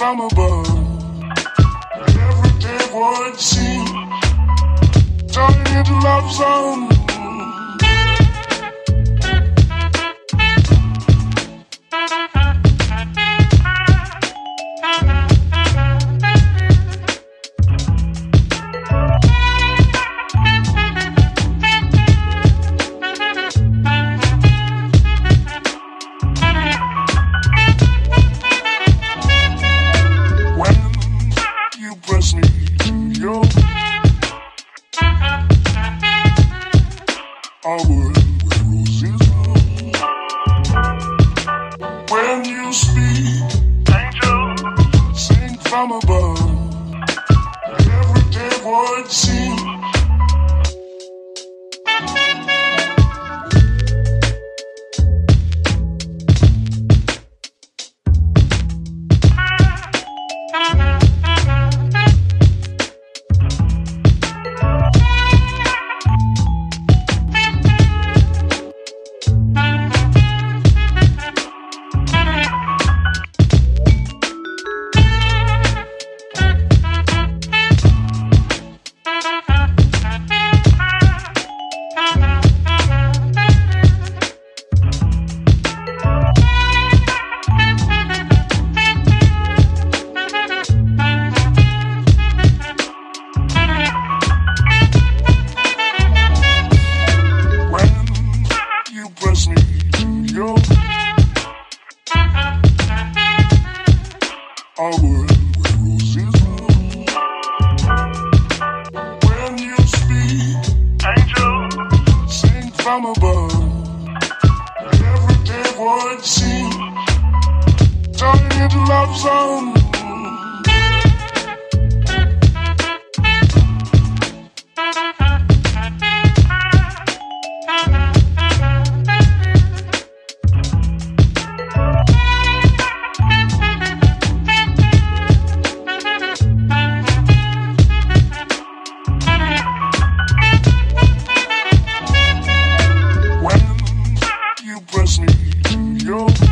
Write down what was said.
from above. Every day would seem turning into love zone. Press me to your our world where roses bloom. When you speak, angel, sing from above. Everyday would seem press me to your our world where roses bloom. When you speak, angel, sing from above. Everyday would seem turning into love zone. Press me to your